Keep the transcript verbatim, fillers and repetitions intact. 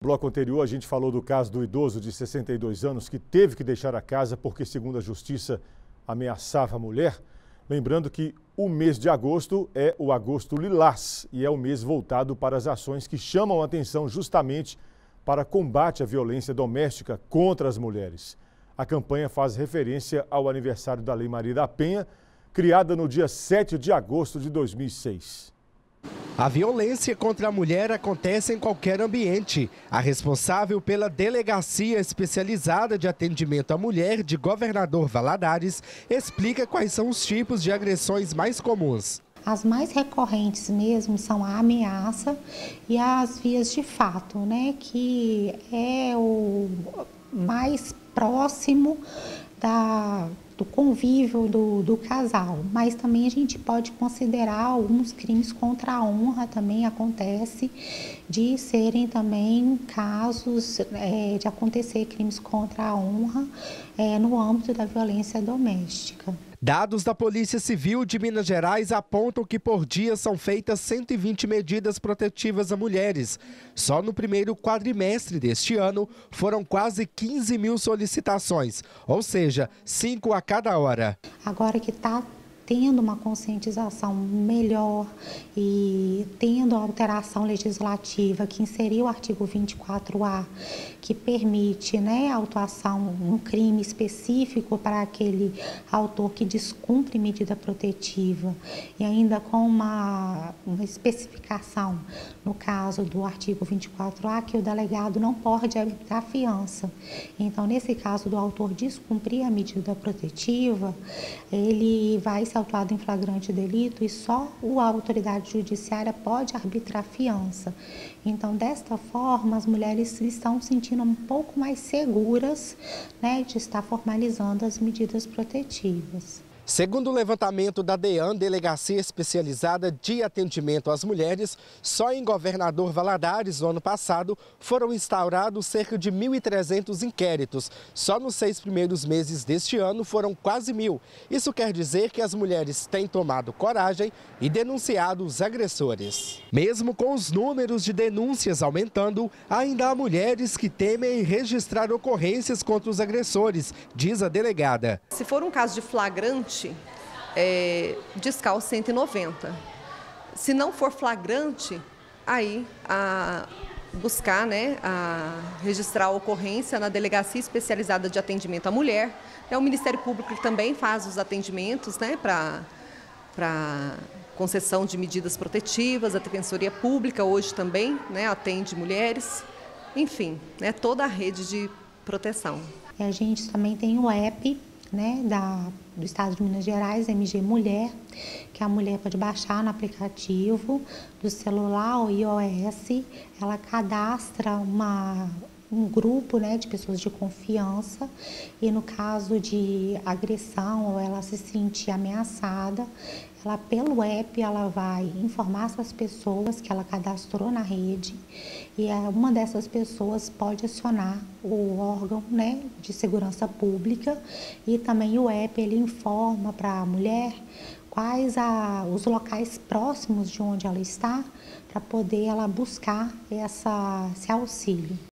No bloco anterior, a gente falou do caso do idoso de sessenta e dois anos que teve que deixar a casa porque, segundo a justiça, ameaçava a mulher. Lembrando que o mês de agosto é o agosto lilás e é o mês voltado para as ações que chamam a atenção justamente para combate à violência doméstica contra as mulheres. A campanha faz referência ao aniversário da Lei Maria da Penha, criada no dia sete de agosto de dois mil e seis. A violência contra a mulher acontece em qualquer ambiente. A responsável pela Delegacia Especializada de Atendimento à Mulher de Governador Valadares explica quais são os tipos de agressões mais comuns. As mais recorrentes mesmo são a ameaça e as vias de fato, né, que é o mais próximo da, do convívio do, do casal. Mas também a gente pode considerar alguns crimes contra a honra, também acontece de serem também casos é, de acontecer crimes contra a honra é, no âmbito da violência doméstica. Dados da Polícia Civil de Minas Gerais apontam que por dia são feitas cento e vinte medidas protetivas a mulheres. Só no primeiro quadrimestre deste ano foram quase quinze mil solicitações, ou seja, cinco a cada hora. Agora que está tendo uma conscientização melhor e tendo a alteração legislativa que inseriu o artigo vinte e quatro A, que permite, né, a autuação, um crime específico para aquele autor que descumpre medida protetiva e ainda com uma, uma especificação no caso do artigo vinte e quatro A que o delegado não pode arbitrar fiança. Então, nesse caso do autor descumprir a medida protetiva, ele vai ser autuado em flagrante delito e só a autoridade judiciária pode arbitrar fiança. Então, desta forma, as mulheres estão se sentindo um pouco mais seguras, né, de estar formalizando as medidas protetivas. Segundo o levantamento da DEAN, Delegacia Especializada de Atendimento às Mulheres, só em Governador Valadares, no ano passado, foram instaurados cerca de mil e trezentos inquéritos. Só nos seis primeiros meses deste ano foram quase mil. Isso quer dizer que as mulheres têm tomado coragem e denunciado os agressores. Mesmo com os números de denúncias aumentando, ainda há mulheres que temem registrar ocorrências contra os agressores, diz a delegada. Se for um caso de flagrante, É, discal cento e noventa. Se não for flagrante, aí a buscar, né, a registrar a ocorrência na Delegacia Especializada de Atendimento à Mulher. É o Ministério Público que também faz os atendimentos, né, para para concessão de medidas protetivas. A Defensoria Pública hoje também, né, atende mulheres. Enfim, né, toda a rede de proteção. A gente também tem o app, né, da, do Estado de Minas Gerais, M G Mulher, que a mulher pode baixar no aplicativo do celular ou iOS. Ela cadastra uma, um grupo, né, de pessoas de confiança e no caso de agressão ou ela se sentir ameaçada, ela pelo app ela vai informar essas pessoas que ela cadastrou na rede e uma dessas pessoas pode acionar o órgão, né, de segurança pública e também o app ele informa para a mulher quais a, os locais próximos de onde ela está para poder ela buscar essa, esse auxílio.